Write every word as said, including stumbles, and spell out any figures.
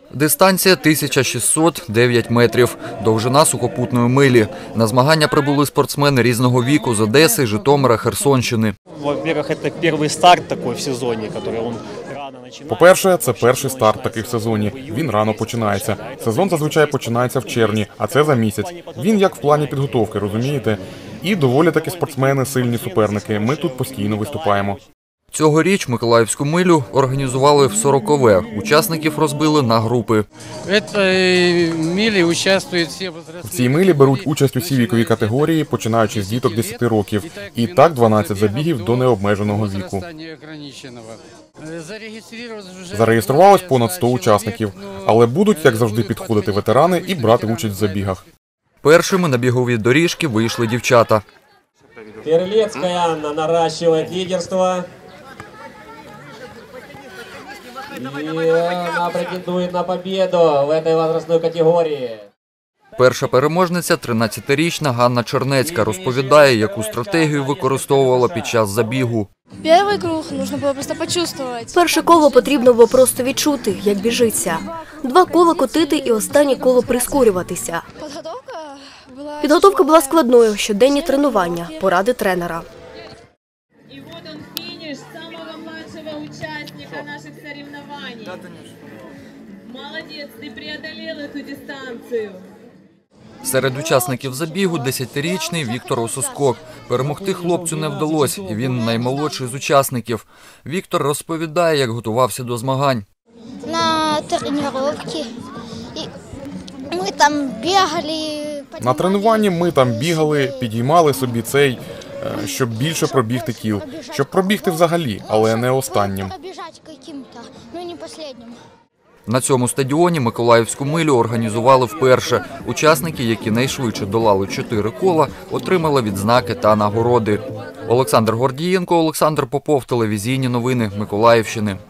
Дистанція тисяча шістсот дев'ять метрів, довжина сухопутної милі. На змагання прибули спортсмени різного віку з Одеси, Житомира, Херсонщини. По-перше, це перший старт такий в сезоні. Він рано починається. Сезон зазвичай починається в червні, а це за місяць. Він як в плані підготовки, розумієте? І доволі таки спортсмени сильні суперники. Ми тут постійно виступаємо. Цьогоріч Миколаївську милю організували в сорокове. Учасників розбили на групи. В цій милі беруть участь усі вікові категорії, починаючи з діток десяти років. І так дванадцять забігів до необмеженого віку. Зареєструвалось понад сто учасників. Але будуть, як завжди, підходити ветерани і брати участь в забігах. Першими на бігові доріжки вийшли дівчата. Перлецька Анна наращує лідерство. І вона претендує на победу в цій возрастній категорії. Перша переможниця – тринадцятирічна Ганна Чернецька. Розповідає, яку стратегію використовувала під час забігу. Перший круг потрібно було просто почувствувати. Перше коло потрібно було просто відчути, як біжиться. Два кола котити і останнє коло прискорюватися. Підготовка була складною, щоденні тренування, поради тренера. І от він фініш самого младшого учасника наших соревнований. Молодець, ти преодолела цю дистанцію. Серед учасників забігу десятирічний Віктор Ососкок. Перемогти хлопцю не вдалося, і він наймолодший з учасників. Віктор розповідає, як готувався до змагань. На тренуванні ми там бігали. На тренуванні ми там бігали, підіймали собі цей, щоб більше пробігти кіл. Щоб пробігти взагалі, але не останнім. На цьому стадіоні Миколаївську милю організували вперше. Учасники, які найшвидше долали чотири кола, отримали відзнаки та нагороди. Олександр Гордієнко, Олександр Попов, телевізійні новини Миколаївщини.